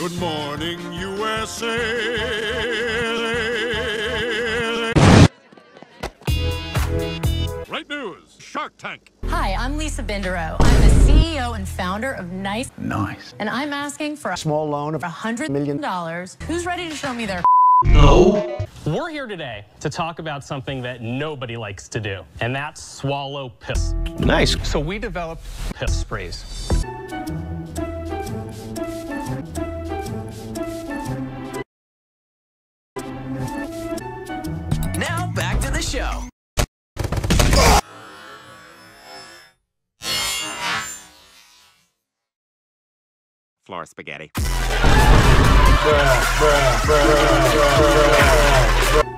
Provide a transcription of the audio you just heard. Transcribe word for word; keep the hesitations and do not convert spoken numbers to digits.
Good morning, U S A. Right news, Shark Tank. Hi, I'm Lisa Bindero. I'm the C E O and founder of Nice. Nice. And I'm asking for a Small loan of one hundred million dollars. Who's ready to show me their No. We're here today to talk about something that nobody likes to do, and that's swallow piss. Nice. So we developed piss sprays. Now back to the show. Floor spaghetti. Bruh, bruh, bruh, bruh, bruh, bruh.